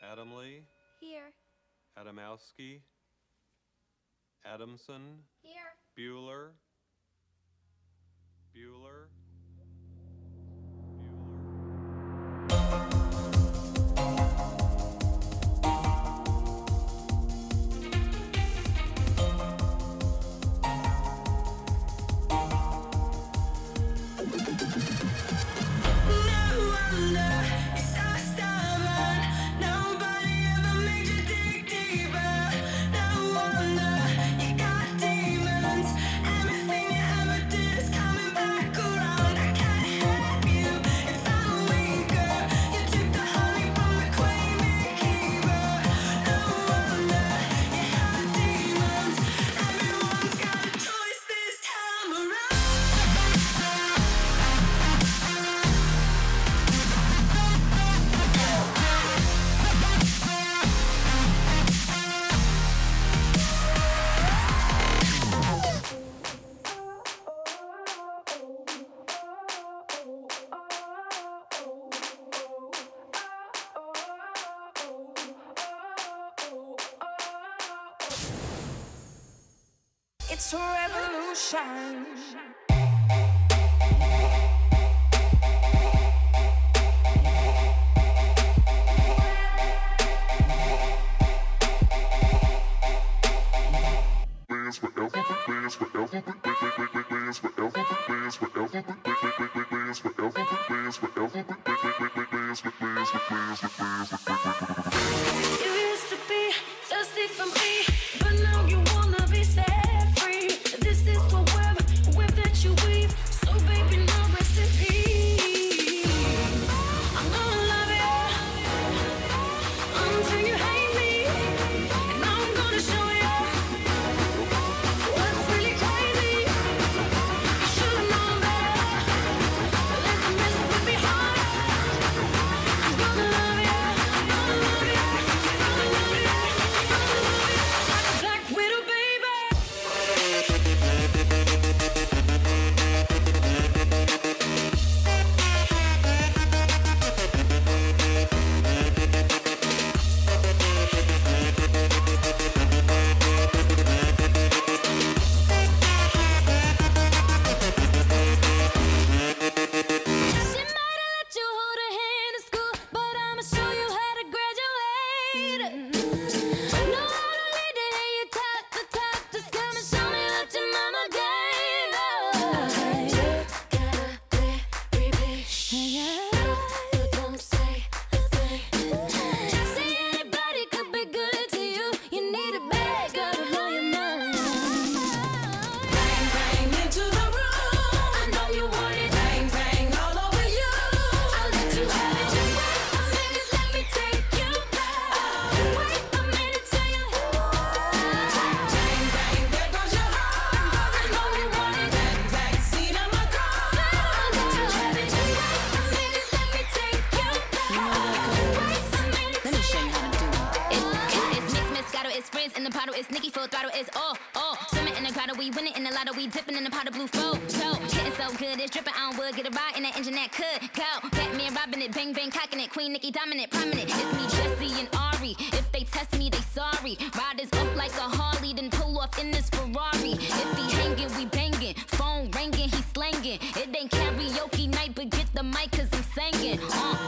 Adamley. Here. Adamowski. Adamson. Here. Bueller. Bueller. It's a revolution. You used to be thirsty for me, but now you wanna be set free. This is the web that you weave, so baby, now rest in peace. I'm gonna love you until you hate me, and I'm gonna show you what's really crazy. You should've known better. Let the mess with me hard. I'm gonna love you, Black Widow, baby. She might have let you hold her hand in school, but I'ma show you how to graduate. Know how to lead to hear you talk the talk. Just come and show me what your mama gave us. Don't say a thing. See, anybody could be good to you. You need a bad girl to blow your mind. Bang, bang into the room. I know you want it. Bang, bang all over you. I'll let you have it. Just wait a minute, let me take you back. Wait a minute till you. Bang, bang, there goes your heart. I know you want it. Bang, bang, seat on my car. I'll let you have it. Just wait a minute, let me take you back. Wait a minute. Let me show you how to do it. It's mixed, Moscato, it's friends in the bottle, it's Nicki full throttle, it's all. Swimming in the grotto, we winning in the lotto, we dipping in the pot of blue flow. Getting so good, it's dripping on wood, get a ride in that engine that could go. Batman robbing it, bang bang cocking it, Queen Nicki dominant, prominent. It's me, Jesse and Ari. If they test me, they sorry. Riders up like a Harley, then pull off in this Ferrari. If he hanging, we banging. Phone ringing, he slanging. It ain't karaoke night, but get the mic 'cause I'm singing.